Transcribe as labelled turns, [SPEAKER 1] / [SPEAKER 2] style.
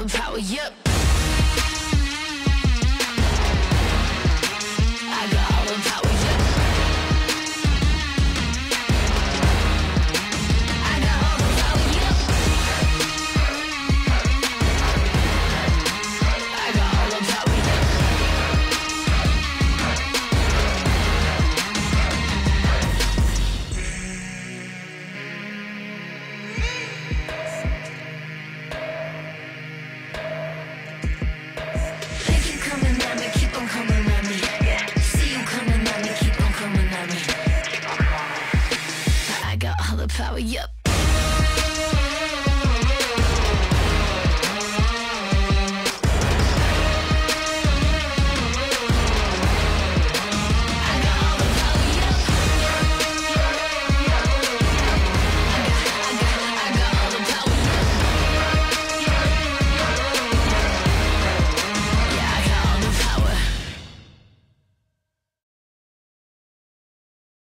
[SPEAKER 1] the power, yep. I got all the power, yep. I got all the power, yep. I got all the power, yep. They keep coming at me, keep on coming at me. See you coming at me, keep on coming at me. I got all the power, yep.